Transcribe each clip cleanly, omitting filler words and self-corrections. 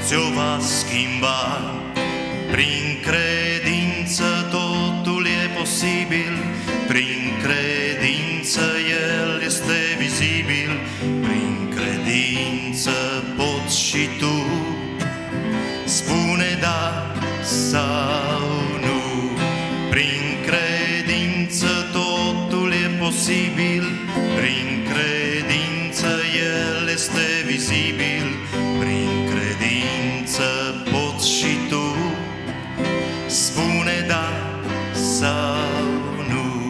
ți-o va schimba. Prin credință totul e posibil, prin credință El este vizibil, prin credință poți și tu spune da sau nu. Prin credință totul e posibil, prin credință El este vizibil, prin credință poți și tu spune da sau nu.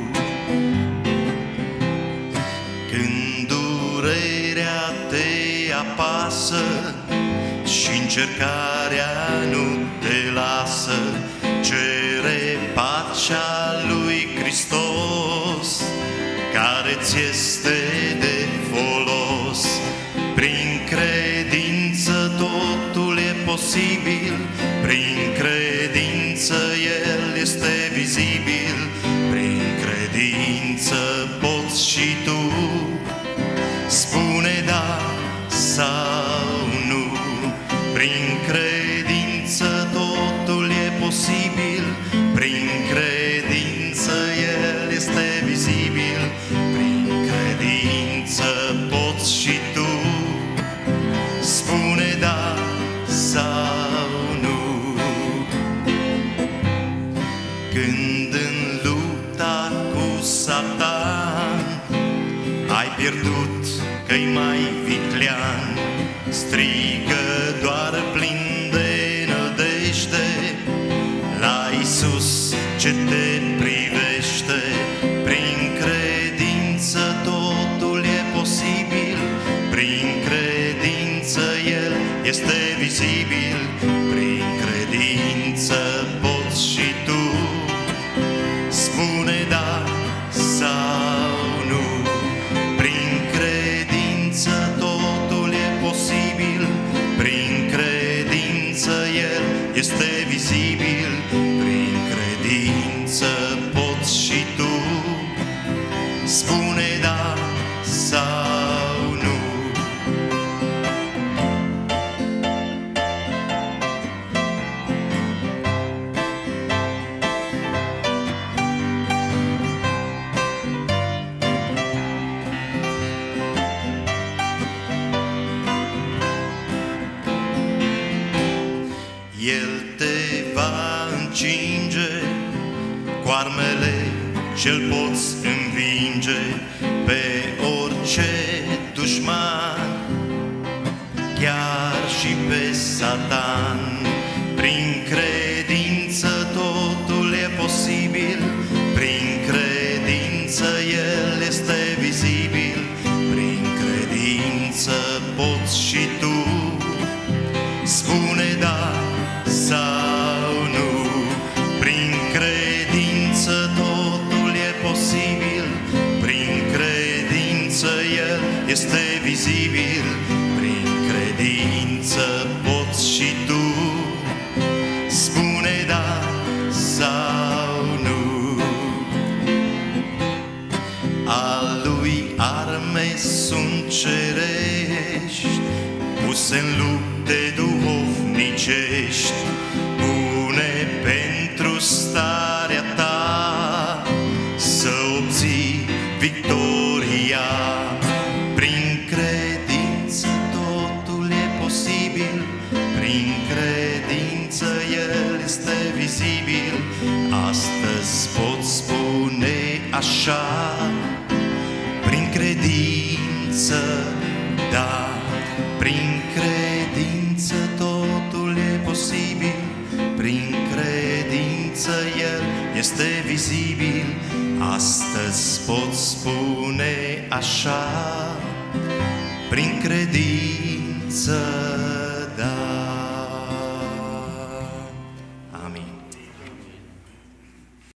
Când durerea te apasă și încercarea nu te lasă, cere pacea lui Hristos, care ți este de folos. Prin credință totul e posibil, prin credință El este vizibil, prin credință poți și tu spune da sau nu. Prin credință totul e posibil, prin credință El este vizibil, prin credință poți și tu spune da sau nu. Când în lupta cu Satan ai pierdut că-i mai viclean, strigă doar plin de nădejde la Iisus ce te privește. Prin credință totul e posibil, prin credință El este vizibil, prin credință poți și tu spune da sau nu. Prin credință totul e posibil, prin credință El este vizibil, prin credință poți și tu spune da sau nu. El te va încinge cu armele ce-l poți învinge pe orice dușman, chiar și pe Satan. Prin credință totul e posibil, prin credință El este vizibil, prin credință poți și tu spune da sau nu. Prin credință totul e posibil, prin credință El este vizibil, prin credință poți și tu spune da sau nu. A Lui arme sunt cerești, puse în lupte duhovnicești, bune pentru starea ta să obții victoria. Prin credință totul e posibil, prin credință El este vizibil. Astăzi pot spune așa, prin credință da. Prin credință totul e posibil, prin credință El este vizibil. Astăzi pot spune așa, prin credință